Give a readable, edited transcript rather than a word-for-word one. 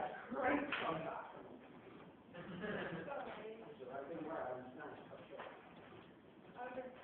great comeback. So I think we're on 9.